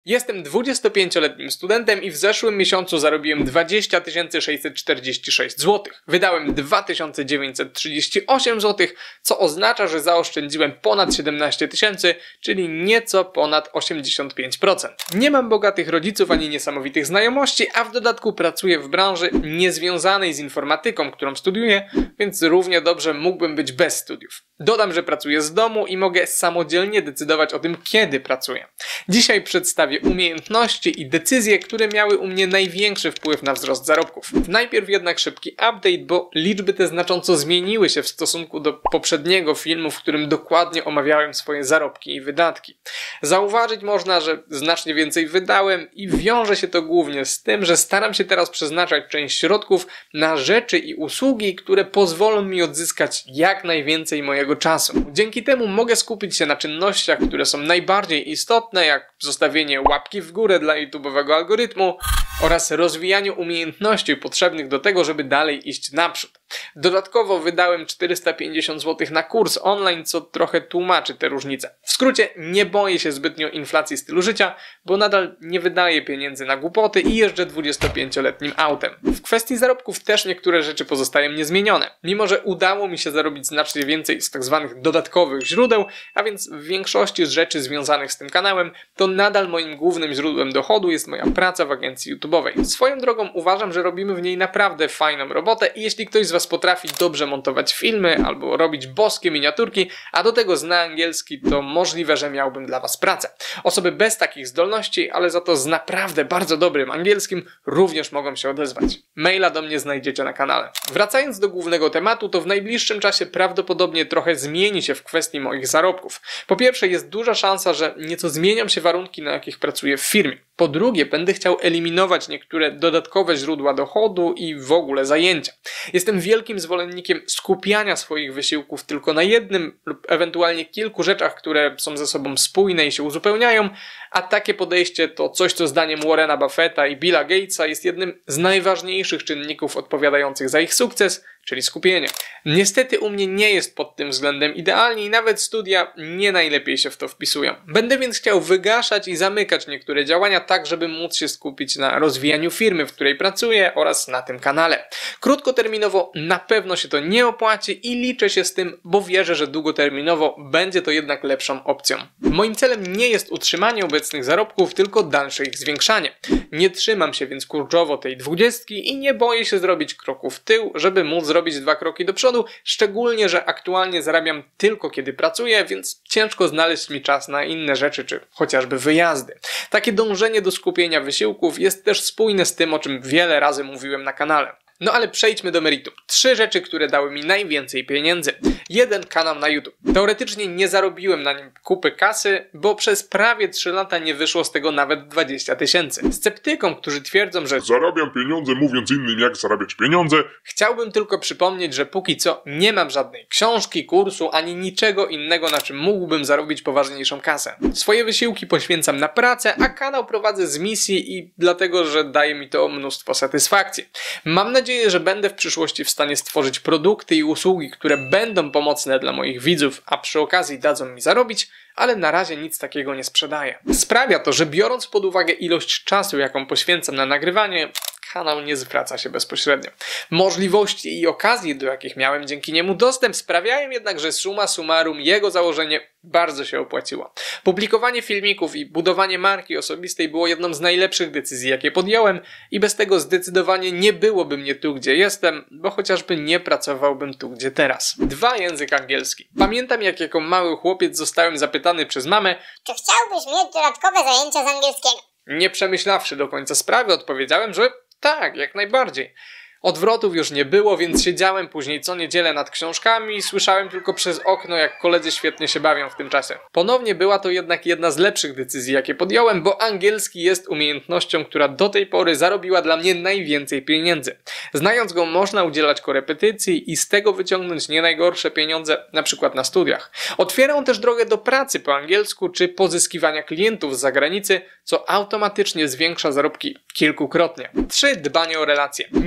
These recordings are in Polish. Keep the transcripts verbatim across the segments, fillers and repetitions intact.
Jestem dwudziestopięcioletnim studentem i w zeszłym miesiącu zarobiłem dwadzieścia tysięcy sześćset czterdzieści sześć złotych. Wydałem dwa tysiące dziewięćset trzydzieści osiem złotych, co oznacza, że zaoszczędziłem ponad siedemnaście tysięcy, czyli nieco ponad osiemdziesiąt pięć procent. Nie mam bogatych rodziców ani niesamowitych znajomości, a w dodatku pracuję w branży niezwiązanej z informatyką, którą studiuję, więc równie dobrze mógłbym być bez studiów. Dodam, że pracuję z domu i mogę samodzielnie decydować o tym, kiedy pracuję. Dzisiaj przedstawię umiejętności i decyzje, które miały u mnie największy wpływ na wzrost zarobków. Najpierw jednak szybki update, bo liczby te znacząco zmieniły się w stosunku do poprzedniego filmu, w którym dokładnie omawiałem swoje zarobki i wydatki. Zauważyć można, że znacznie więcej wydałem i wiąże się to głównie z tym, że staram się teraz przeznaczać część środków na rzeczy i usługi, które pozwolą mi odzyskać jak najwięcej mojego czasu. Dzięki temu mogę skupić się na czynnościach, które są najbardziej istotne, jak zostawienie łapki w górę dla YouTube'owego algorytmu oraz rozwijaniu umiejętności potrzebnych do tego, żeby dalej iść naprzód. Dodatkowo wydałem czterysta pięćdziesiąt złotych na kurs online, co trochę tłumaczy te różnice. W skrócie, nie boję się zbytnio inflacji stylu życia, bo nadal nie wydaję pieniędzy na głupoty i jeżdżę dwudziestopięcioletnim autem. W kwestii zarobków też niektóre rzeczy pozostają niezmienione. Mimo że udało mi się zarobić znacznie więcej z tak zwanych dodatkowych źródeł, a więc w większości z rzeczy związanych z tym kanałem, to nadal moim głównym źródłem dochodu jest moja praca w agencji YouTube'owej. Swoją drogą uważam, że robimy w niej naprawdę fajną robotę i jeśli ktoś z Was potrafi dobrze montować filmy albo robić boskie miniaturki, a do tego zna angielski, to możliwe, że miałbym dla Was pracę. Osoby bez takich zdolności, ale za to z naprawdę bardzo dobrym angielskim, również mogą się odezwać. Maila do mnie znajdziecie na kanale. Wracając do głównego tematu, to w najbliższym czasie prawdopodobnie trochę zmieni się w kwestii moich zarobków. Po pierwsze, jest duża szansa, że nieco zmienią się warunki, na jakich pracuję w firmie. Po drugie, będę chciał eliminować niektóre dodatkowe źródła dochodu i w ogóle zajęcia. Jestem wielkim zwolennikiem skupiania swoich wysiłków tylko na jednym lub ewentualnie kilku rzeczach, które są ze sobą spójne i się uzupełniają, a takie podejście to coś, co zdaniem Warrena Buffetta i Billa Gatesa jest jednym z najważniejszych czynników odpowiadających za ich sukces, czyli skupienie. Niestety u mnie nie jest pod tym względem idealnie i nawet studia nie najlepiej się w to wpisują. Będę więc chciał wygaszać i zamykać niektóre działania tak, żeby móc się skupić na rozwijaniu firmy, w której pracuję oraz na tym kanale. Krótkoterminowo na pewno się to nie opłaci i liczę się z tym, bo wierzę, że długoterminowo będzie to jednak lepszą opcją. Moim celem nie jest utrzymanie obecnych zarobków, tylko dalsze ich zwiększanie. Nie trzymam się więc kurczowo tej dwudziestki i nie boję się zrobić kroku w tył, żeby móc zrobić dwa kroki do przodu, szczególnie, że aktualnie zarabiam tylko kiedy pracuję, więc ciężko znaleźć mi czas na inne rzeczy, czy chociażby wyjazdy. Takie dążenie do skupienia wysiłków jest też spójne z tym, o czym wiele razy mówiłem na kanale. No ale przejdźmy do meritum. Trzy rzeczy, które dały mi najwięcej pieniędzy. Jeden kanał na YouTube. Teoretycznie nie zarobiłem na nim kupy kasy, bo przez prawie trzy lata nie wyszło z tego nawet dwadzieścia tysięcy. Sceptykom, którzy twierdzą, że zarabiam pieniądze mówiąc innym jak zarabiać pieniądze, chciałbym tylko przypomnieć, że póki co nie mam żadnej książki, kursu, ani niczego innego, na czym mógłbym zarobić poważniejszą kasę. Swoje wysiłki poświęcam na pracę, a kanał prowadzę z misji i dlatego, że daje mi to mnóstwo satysfakcji. Mam nadzieję, że będę w przyszłości w stanie stworzyć produkty i usługi, które będą pomocne dla moich widzów, a przy okazji dadzą mi zarobić, ale na razie nic takiego nie sprzedaję. Sprawia to, że biorąc pod uwagę ilość czasu, jaką poświęcam na nagrywanie, kanał nie zwraca się bezpośrednio. Możliwości i okazje, do jakich miałem dzięki niemu dostęp, sprawiają jednak, że summa summarum jego założenie bardzo się opłaciło. Publikowanie filmików i budowanie marki osobistej było jedną z najlepszych decyzji, jakie podjąłem i bez tego zdecydowanie nie byłoby mnie tu, gdzie jestem, bo chociażby nie pracowałbym tu, gdzie teraz. Dwa, język angielski. Pamiętam, jak jako mały chłopiec zostałem zapytany przez mamę, czy chciałbyś mieć dodatkowe zajęcia z angielskiego? Nie przemyślawszy do końca sprawy, odpowiedziałem, że tak, jak najbardziej. Odwrotów już nie było, więc siedziałem później co niedzielę nad książkami i słyszałem tylko przez okno, jak koledzy świetnie się bawią w tym czasie. Ponownie była to jednak jedna z lepszych decyzji, jakie podjąłem, bo angielski jest umiejętnością, która do tej pory zarobiła dla mnie najwięcej pieniędzy. Znając go, można udzielać korepetycji i z tego wyciągnąć nie najgorsze pieniądze, na przykład na studiach. Otwiera on też drogę do pracy po angielsku czy pozyskiwania klientów z zagranicy, co automatycznie zwiększa zarobki kilkukrotnie. trzy. Dbanie o relacje. Nie byłbym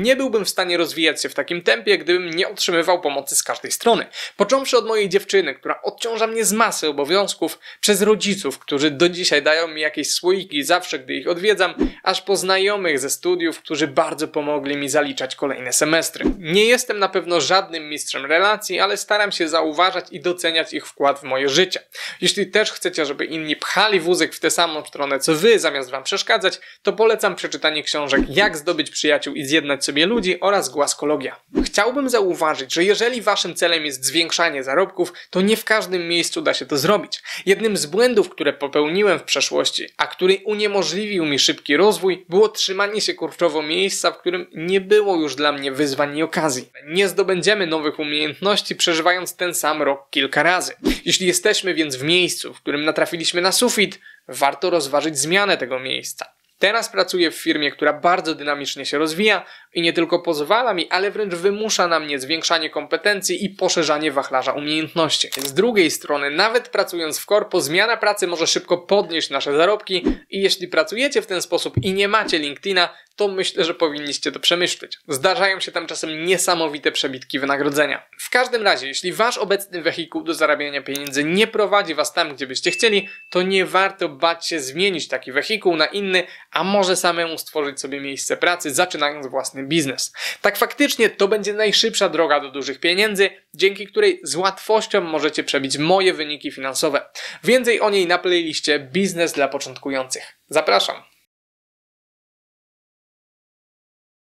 byłbym w stanie rozwijać się w takim tempie, gdybym nie otrzymywał pomocy z każdej strony. Począwszy od mojej dziewczyny, która odciąża mnie z masy obowiązków, przez rodziców, którzy do dzisiaj dają mi jakieś słoiki zawsze, gdy ich odwiedzam, aż po znajomych ze studiów, którzy bardzo pomogli mi zaliczać kolejne semestry. Nie jestem na pewno żadnym mistrzem relacji, ale staram się zauważać i doceniać ich wkład w moje życie. Jeśli też chcecie, żeby inni pchali wózek w tę samą stronę co wy, zamiast wam przeszkadzać, to polecam przeczytanie książek Jak zdobyć przyjaciół i zjednać sobie ludzi oraz Głaskologia. Chciałbym zauważyć, że jeżeli waszym celem jest zwiększanie zarobków, to nie w każdym miejscu da się to zrobić. Jednym z błędów, które popełniłem w przeszłości, a który uniemożliwił mi szybki rozwój, było trzymanie się kurczowo miejsca, w którym nie było już dla mnie wyzwań i okazji. Nie zdobędziemy nowych umiejętności, przeżywając ten sam rok kilka razy. Jeśli jesteśmy więc w miejscu, w którym natrafiliśmy na sufit, warto rozważyć zmianę tego miejsca. Teraz pracuję w firmie, która bardzo dynamicznie się rozwija i nie tylko pozwala mi, ale wręcz wymusza na mnie zwiększanie kompetencji i poszerzanie wachlarza umiejętności. Z drugiej strony, nawet pracując w korpo, zmiana pracy może szybko podnieść nasze zarobki i jeśli pracujecie w ten sposób i nie macie LinkedIna, to myślę, że powinniście to przemyśleć. Zdarzają się tam czasem niesamowite przebitki wynagrodzenia. W każdym razie, jeśli wasz obecny wehikuł do zarabiania pieniędzy nie prowadzi was tam, gdzie byście chcieli, to nie warto bać się zmienić taki wehikuł na inny, a może samemu stworzyć sobie miejsce pracy, zaczynając własny biznes. Tak faktycznie to będzie najszybsza droga do dużych pieniędzy, dzięki której z łatwością możecie przebić moje wyniki finansowe. Więcej o niej na playliście Biznes dla początkujących. Zapraszam!